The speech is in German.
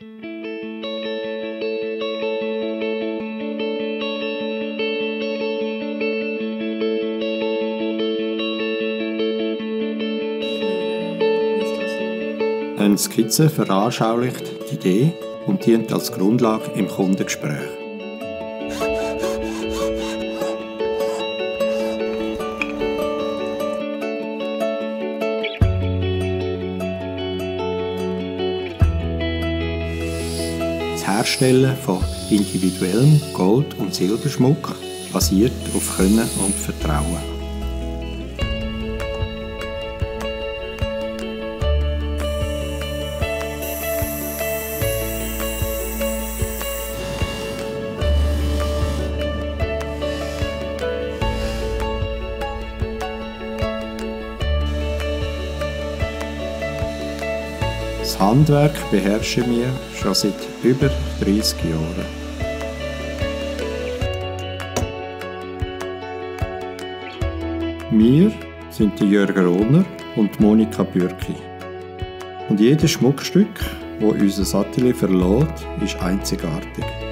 Eine Skizze veranschaulicht die Idee und dient als Grundlage im Kundengespräch. Das Herstellen von individuellem Gold- und Silberschmuck basiert auf Können und Vertrauen. Das Handwerk beherrschen wir schon seit über 30 Jahren. Wir sind Jörg Rohner und Monika Bürki. Und jedes Schmuckstück, das unser Atelier verlässt, ist einzigartig.